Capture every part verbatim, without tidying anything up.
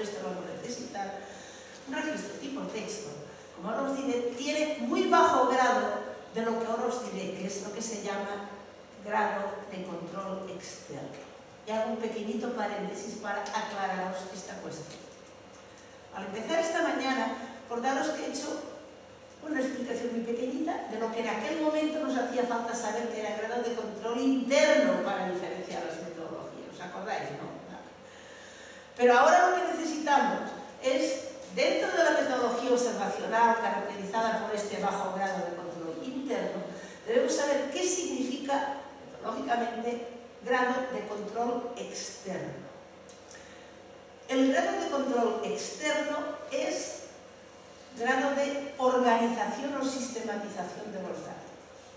esto lo vamos a necesitar. Un registro tipo texto, como ahora os diré, tiene muy bajo grado de lo que ahora os diré, que es lo que se llama grado de control externo. Y hago un pequeñito paréntesis para aclararos esta cuestión. Al empezar esta mañana, acordaros que he hecho una explicación muy pequeñita de lo que en aquel momento nos hacía falta saber, que era el grado de control interno para diferenciar las metodologías. ¿Os acordáis? No. Pero ahora lo que necesitamos es, dentro de la metodología observacional caracterizada por este bajo grado de control interno, debemos saber qué significa, metodológicamente, grado de control externo. El grado de control externo es grado de organización o sistematización de los datos.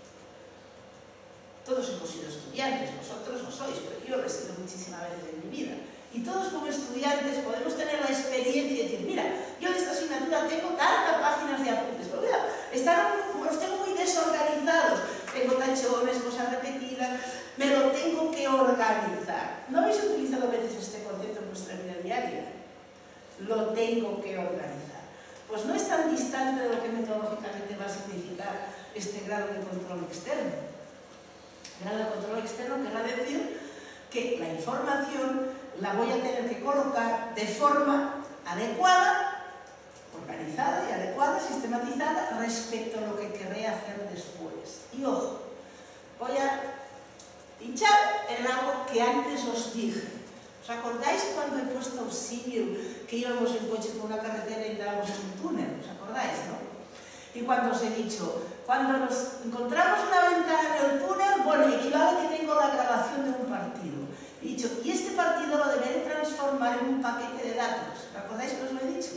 Todos hemos sido estudiantes, vosotros no sois, pero yo lo he sido muchísimas veces en mi vida. Y todos como estudiantes podemos tener la experiencia de decir, mira, yo de esta asignatura tengo tantas páginas de apuntes, pero mira, están, los tengo muy desorganizados, tengo tachones, cosas repetidas, me lo tengo que organizar. ¿No habéis utilizado a veces este concepto en vuestra vida diaria? Lo tengo que organizar. Pues no es tan distante de lo que metodológicamente va a significar este grado de control externo. El grado de control externo querrá decir que la información la voy a tener que colocar de forma adecuada, organizada y adecuada, sistematizada, respecto a lo que querré hacer después. Y ojo, voy a pinchar en algo que antes os dije. ¿Os acordáis cuando he puesto un símil que íbamos en coche por una carretera y entramos en un túnel? ¿Os acordáis, no? Y cuando os he dicho, cuando nos encontramos una ventana en el túnel, bueno, equivale que tengo la grabación de un partido. He dicho, y este partido lo deberé transformar en un paquete de datos. ¿Os acordáis que os lo he dicho?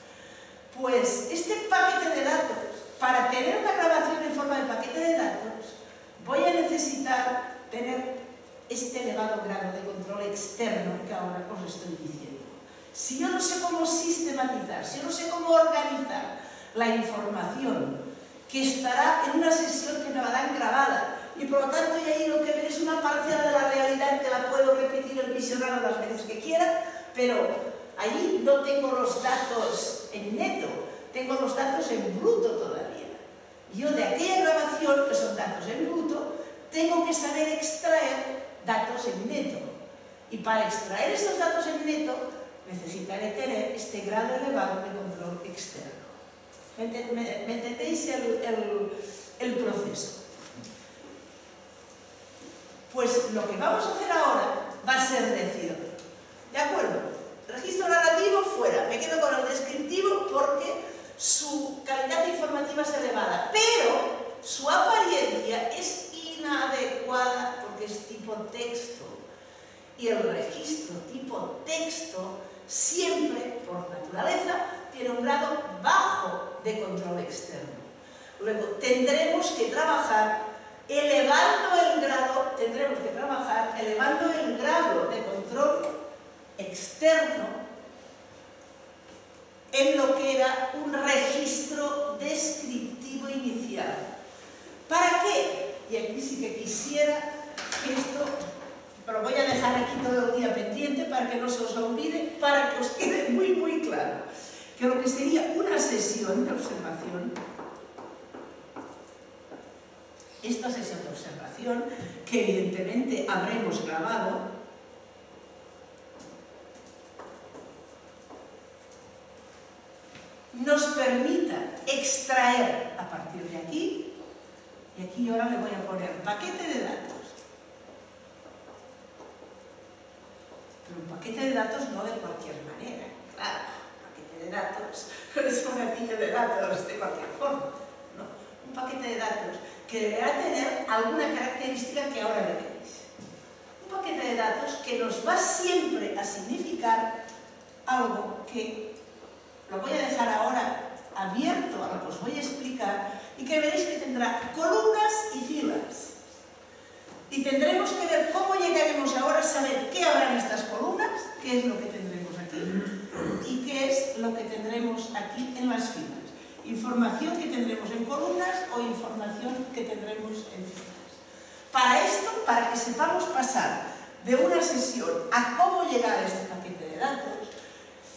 Pues este paquete de datos, para tener una grabación en forma de paquete de datos, voy a necesitar tener este elevado grado de control externo que ahora os estoy diciendo. Si yo no sé cómo sistematizar, si yo no sé cómo organizar la información que estará en una sesión que me la dan grabada, y por lo tanto y ahí lo que veré es una parcial de la realidad que la puedo repetir el visionario las veces que quiera, pero allí no tengo los datos en neto, tengo los datos en bruto todavía. Yo de aquella grabación, que son datos en bruto, tengo que saber extraer datos en neto. Y para extraer estos datos en neto, necesitaré tener este grado elevado de control externo. ¿Me, me, me entendéis el, el, el proceso? Pues lo que vamos a hacer ahora va a ser decir, ¿de acuerdo? Registro narrativo fuera, me quedo con el descriptivo porque su calidad informativa es elevada, pero su apariencia es inadecuada porque es tipo texto. Y el registro tipo texto siempre, por naturaleza, tiene un grado bajo de control externo. Luego tendremos que trabajar elevando el grado, tendremos que trabajar elevando el grado de control externo en lo que era un registro descriptivo inicial. ¿Para qué? Y aquí sí que quisiera que esto, pero voy a dejar aquí todo el día pendiente para que no se os olvide, para que os quede muy muy claro que lo que sería una sesión de observación, esta sesión de observación, que evidentemente habremos grabado, nos permita extraer a partir de aquí, y aquí yo ahora le voy a poner paquete de datos. Pero un paquete de datos no de cualquier manera, claro, paquete de datos, no es un paquete de datos de cualquier forma, no, un paquete de datos que deberá tener alguna característica que ahora veréis. Un paquete de datos que nos va siempre a significar algo que lo voy a dejar ahora abierto a lo que os voy a explicar y que veréis que tendrá columnas y filas. Y tendremos que ver cómo llegaremos ahora a saber qué habrá en estas columnas, qué es lo que tendremos aquí y qué es lo que tendremos aquí en las filas. Información que tendremos en columnas o información que tendremos en filas. Para esto, para que sepamos pasar de una sesión a cómo llegar a este paquete de datos, he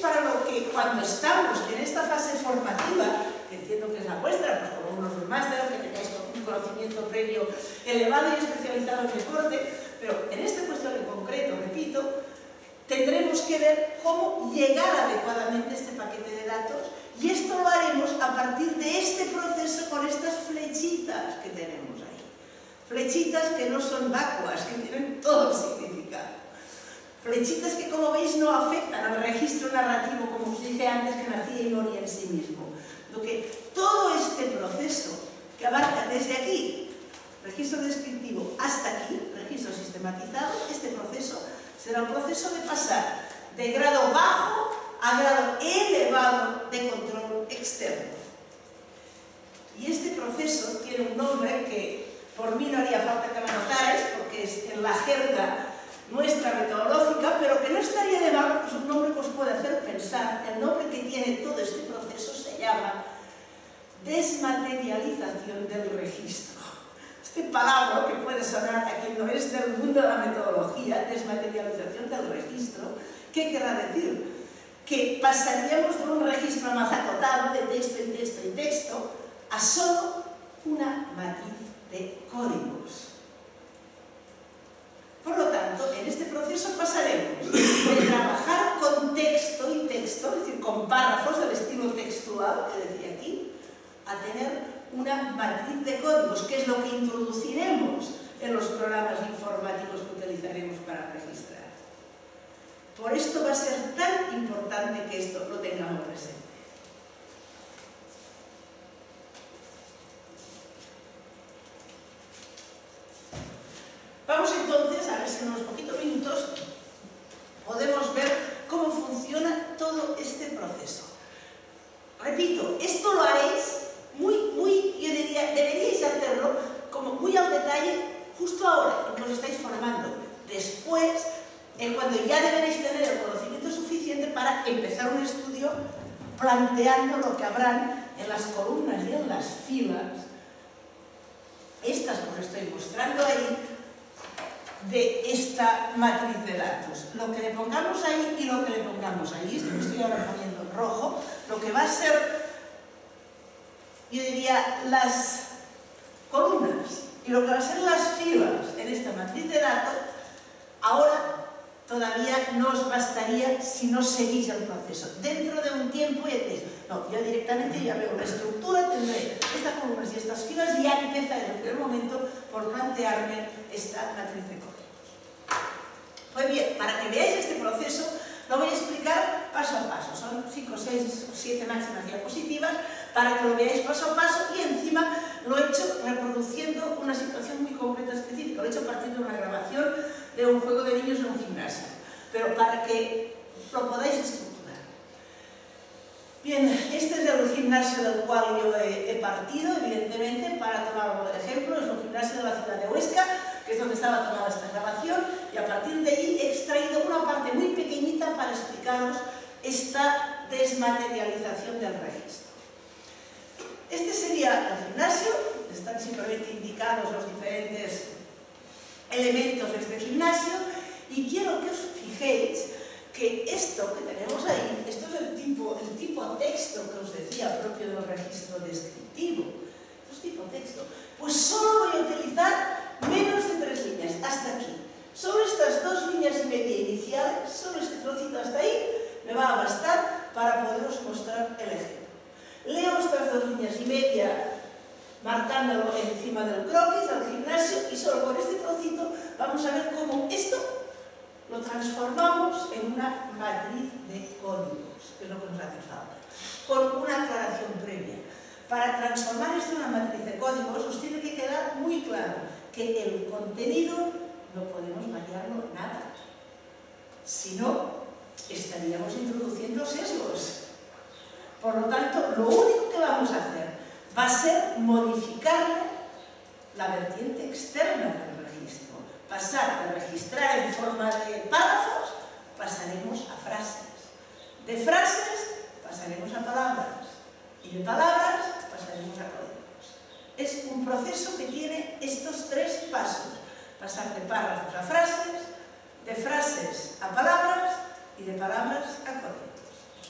para lo que cuando estamos en esta fase formativa, que entiendo que es la vuestra, pues como unos del máster, que tengáis un conocimiento previo elevado y especializado en deporte, pero en esta cuestión en concreto, repito, tendremos que ver cómo llegar adecuadamente a este paquete de datos, y esto lo haremos a partir de este proceso con estas flechitas que tenemos ahí. Flechitas que no son vacuas, que tienen todo el significado. Flechitas que, como veis, no afectan al registro narrativo, como os dije antes, que nacía y moría en sí mismo. Lo que todo este proceso, que abarca desde aquí, registro descriptivo, hasta aquí, registro sistematizado, este proceso será un proceso de pasar de grado bajo a grado elevado de control externo. Y este proceso tiene un nombre que por mí no haría falta que me anotarais, porque es en la jerga nuestra metodológica, pero que no estaría de mal, pues un nombre que os puede hacer pensar. El nombre que tiene todo este proceso se llama desmaterialización del registro. Este palabra que puede sonar a quien no es del mundo de la metodología, desmaterialización del registro, ¿qué querrá decir? Que pasaríamos de un registro amazacotado de texto y texto y texto a solo una matriz de códigos. Por lo tanto, en este proceso pasaremos de trabajar con texto y texto, es decir, con párrafos del estilo textual que decía aquí, a tener una matriz de códigos, que es lo que introduciremos en los programas informáticos que utilizaremos para registrar. Por esto va a ser tan importante que esto lo tengamos presente. Vamos entonces, a ver si en unos poquitos minutos podemos ver cómo funciona todo este proceso. Repito, esto lo haréis muy, muy, yo diría, deberíais hacerlo como muy al detalle justo ahora, en que os estáis formando. Después, eh, cuando ya deberéis tener el conocimiento suficiente para empezar un estudio planteando lo que habrán en las columnas y en las filas, estas que os estoy mostrando ahí, de esta matriz de datos. Lo que le pongamos ahí y lo que le pongamos ahí, esto que estoy ahora poniendo en rojo, lo que va a ser, yo diría, las columnas y lo que va a ser las filas en esta matriz de datos, ahora todavía no os bastaría si no seguís el proceso. Dentro de un tiempo ya decís, no, yo directamente ya veo la estructura, tendré estas columnas y estas filas y ya empieza en el primer momento por plantearme esta matriz de códigos. Pues bien, para que veáis este proceso, lo voy a explicar paso a paso. Son cinco, seis, siete máximas diapositivas para que lo veáis paso a paso, y encima lo he hecho reproduciendo una situación muy concreta específica. Lo he hecho a partir de una grabación de un juego de niños en un gimnasio, pero para que lo podáis estructurar. Bien, este es el gimnasio del cual yo he, he partido, evidentemente, para tomarlo de ejemplo. Es un gimnasio de la ciudad de Huesca, que es donde estaba tomada esta grabación, y a partir de ahí he extraído una parte muy pequeñita para explicaros esta desmaterialización del registro. Este sería el gimnasio, están simplemente indicados los diferentes elementos de este gimnasio, y quiero que os fijéis que esto que tenemos ahí, esto es el tipo, el tipo texto que os decía propio del registro descriptivo. Esto es tipo texto. Pues solo voy a utilizar menos de tres líneas, hasta aquí. Solo estas dos líneas y media iniciales, solo este trocito hasta ahí, me va a bastar para poderos mostrar el ejemplo. Leo estas dos líneas y media marcándolo encima del croquis, del gimnasio, y solo con este trocito vamos a ver cómo esto lo transformamos en una matriz de códigos, que es lo que nos hace falta, con una aclaración previa. Para transformar esto en una matriz de códigos os tiene que quedar muy claro que el contenido no podemos variarlo nada. Si no, estaríamos introduciendo sesgos. Por lo tanto, lo único que vamos a hacer va a ser modificar la vertiente externa del registro. Pasar de registrar en forma de párrafos, pasaremos a frases. De frases, pasaremos a palabras. Y de palabras, pasaremos a códigos. Es un proceso que tiene estos tres pasos. Pasar de párrafos a frases, de frases a palabras y de palabras a códigos.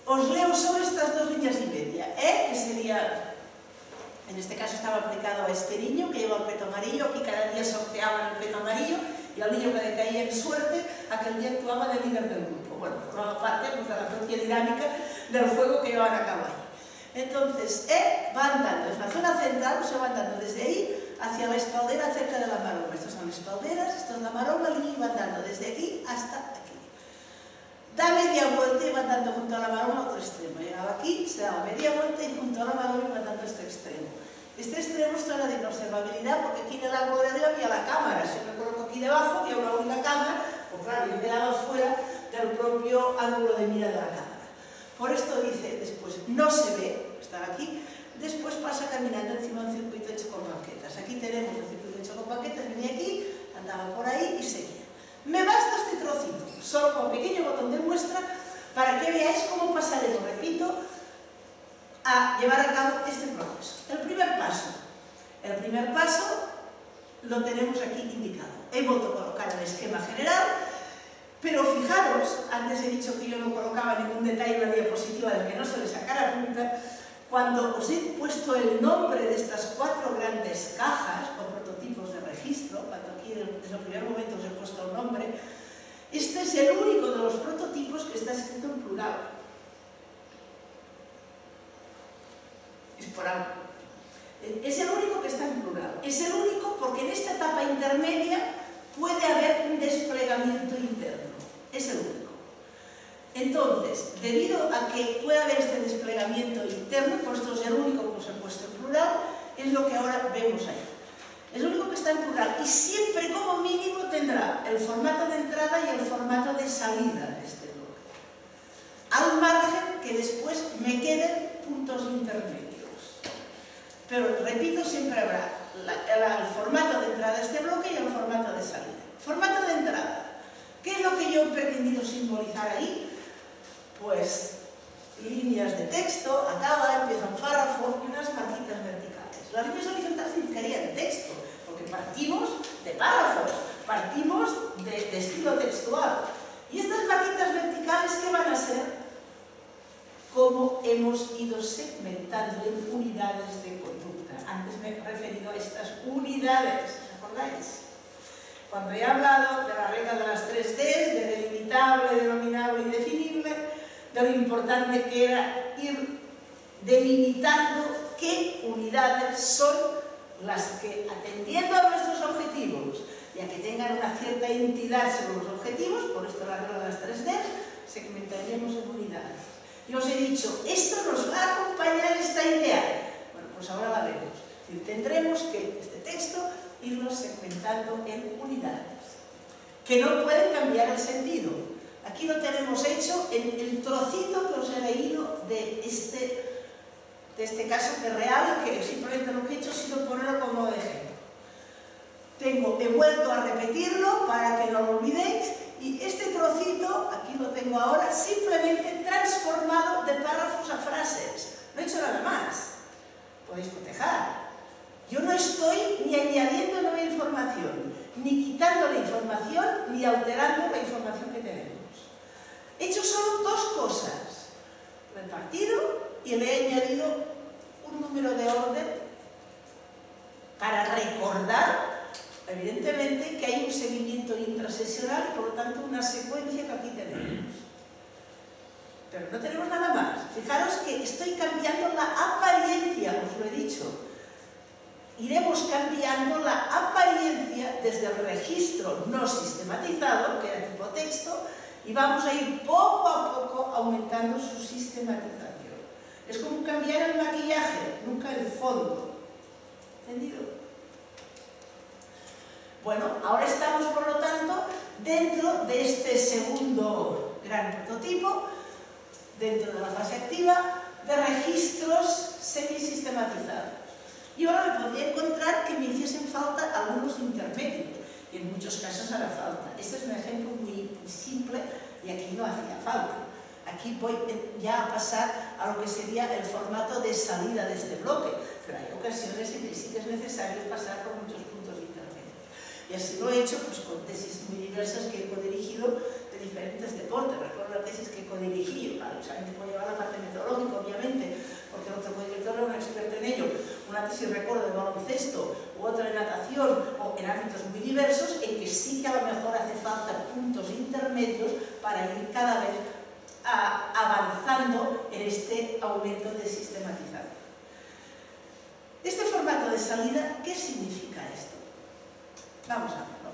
os leo solo estas dos líneas y media, ¿eh? Que sería, en este caso estaba aplicado a este niño que lleva el peto amarillo, aquí cada día sorteaban el peto amarillo, y al niño que le caía en suerte, aquel día actuaba de líder del grupo. Bueno, formaba parte pues, de la propia dinámica del juego que llevaban a cabo ahí. Entonces, E va andando, es la zona central, se va andando desde ahí hacia la espaldera cerca de la maroma. Estas son las espalderas, esto es la maroma, el niño va andando desde aquí hasta aquí. Da media vuelta y va andando junto a la maroma a otro extremo. Llegaba aquí, se daba media vuelta y junto a la maroma va andando a este extremo. Este extremo es zona de inobservabilidad porque aquí en el árbol de arriba había la cámara. Si me coloco aquí debajo, había una única cámara, pues claro, yo quedaba fuera del propio ángulo de mira de la cámara. Por esto dice después, no se ve, está aquí, después pasa caminando encima de un circuito hecho con banquetas. Aquí tenemos el circuito hecho con banquetas, venía aquí, andaba por ahí y seguía. Me basta este trocito, solo con un pequeño botón de muestra, para que veáis cómo pasaremos, repito, a llevar a cabo este proceso. El primer paso, el primer paso lo tenemos aquí indicado. He vuelto a colocar el esquema general, pero fijaros, antes he dicho que yo no colocaba ningún detalle en la diapositiva del que no se le sacara punta, cuando os he puesto el nombre de estas cuatro grandes cajas o prototipos de registro, cuando aquí desde el primer momento os he puesto el nombre, este es el único de los prototipos que está escrito en plural. Es por algo. Es el único que está en plural. Es el único porque en esta etapa intermedia puede haber un desplegamiento interno. Es el único. Entonces, debido a que puede haber este desplegamiento interno, por esto es el único que os he puesto en plural, es lo que ahora vemos ahí. Es lo único que está en plural y siempre como mínimo tendrá el formato de entrada y el formato de salida de este bloque. Al margen que después me queden puntos intermedios. Pero, repito, siempre habrá la, la, el formato de entrada de este bloque y el formato de salida. Formato de entrada. ¿Qué es lo que yo he pretendido simbolizar ahí? Pues líneas de texto, acaba, empieza un párrafo y unas marquitas verticales. Las líneas horizontales indicarían texto, porque partimos de párrafos, partimos de, de estilo textual. Y estas marquitas verticales, ¿qué van a ser? Cómo hemos ido segmentando en unidades de conducta. Antes me he referido a estas unidades, ¿os acordáis? Cuando he hablado de la regla de las tres Ds, de delimitable, denominable y definible, de lo importante que era ir delimitando qué unidades son las que, atendiendo a nuestros objetivos y a que tengan una cierta entidad según los objetivos, por esto la regla de las tres Ds, segmentaríamos en unidades. Y os he dicho, esto nos va a acompañar esta idea. Bueno, pues ahora la vemos. Es decir, tendremos que este texto irlo segmentando en unidades, que no pueden cambiar el sentido. Aquí lo tenemos hecho en el trocito que os he leído de este, de este caso de real, que simplemente lo que he hecho ha sido ponerlo como ejemplo. Tengo, he vuelto a repetirlo para que no lo olvidéis, y este trocito, aquí lo tengo ahora, simplemente transformado de párrafos a frases. No he hecho nada más. Podéis cotejar. Yo no estoy ni añadiendo nueva información, ni quitando la información, ni alterando la información que tenemos. He hecho solo dos cosas. Lo he partido y le he añadido un número de orden para recordar, evidentemente, que hay un seguimiento intrasesional y por lo tanto una secuencia que aquí tenemos. Pero no tenemos nada más. Fijaros que estoy cambiando la apariencia, os lo he dicho. Iremos cambiando la apariencia desde el registro no sistematizado, que era tipo texto, y vamos a ir poco a poco aumentando su sistematización. Es como cambiar el maquillaje, nunca el fondo. ¿Entendido? Bueno, ahora estamos, por lo tanto, dentro de este segundo gran prototipo, dentro de la fase activa, de registros semisistematizados. Y ahora me podría encontrar que me hiciesen falta algunos intermedios, y en muchos casos hará falta. Este es un ejemplo muy simple y aquí no hacía falta. Aquí voy ya a pasar a lo que sería el formato de salida de este bloque, pero hay ocasiones en que sí que es necesario pasar por muchos puntos intermedios. Y así lo he hecho pues, con tesis muy diversas que he dirigido de de diferentes deportes. Recuerdo la tesis que codirigí, claro, solamente puedo llevar la parte metodológica, obviamente, porque nuestro codirector era un experto en ello. Una tesis, recuerdo, de baloncesto, u otra de natación, o en ámbitos muy diversos, en que sí que a lo mejor hace falta puntos intermedios para ir cada vez a, avanzando en este aumento de sistematización. Este formato de salida, ¿qué significa esto? Vamos a verlo.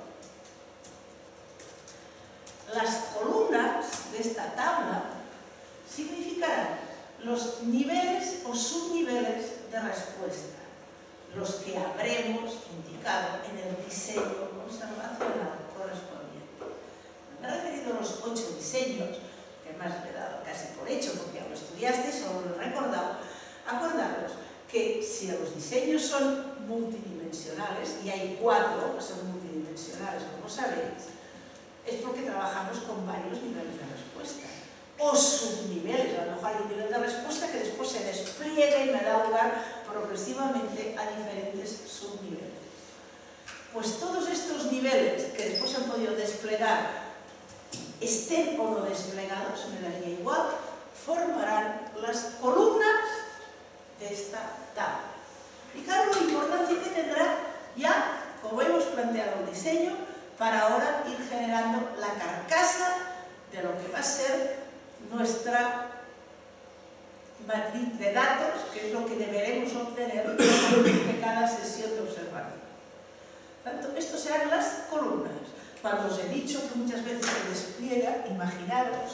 Las columnas de esta tabla significarán los niveles o subniveles de respuesta, los que habremos indicado en el diseño observacional correspondiente. Me he referido a los ocho diseños, que además me he dado casi por hecho, porque ya lo estudiaste, solo lo he recordado. Acordaros que si los diseños son multidimensionales, y hay cuatro que son multidimensionales, como sabéis, es porque trabajamos con varios niveles de respuesta, o subniveles. A lo mejor hay un nivel de respuesta que después se despliega y me da lugar progresivamente a diferentes subniveles. Pues todos estos niveles que después se han podido desplegar, estén o no desplegados, me daría igual, formarán las columnas de esta tabla. Fijaros la importancia que tendrá ya, como hemos planteado el diseño, para ahora ir generando la carcasa de lo que va a ser nuestra matriz de datos, que es lo que deberemos obtener de cada sesión de observación. Tanto, estos serán las columnas. Cuando os he dicho que muchas veces se despliega, imaginaros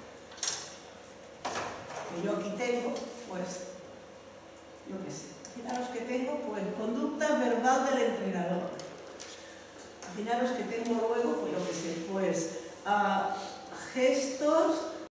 que yo aquí tengo, pues, yo qué sé, imaginaros que tengo, pues, conducta verbal del entrenador. Imaginaros que tengo luego, pues, yo qué sé, pues, uh, gestos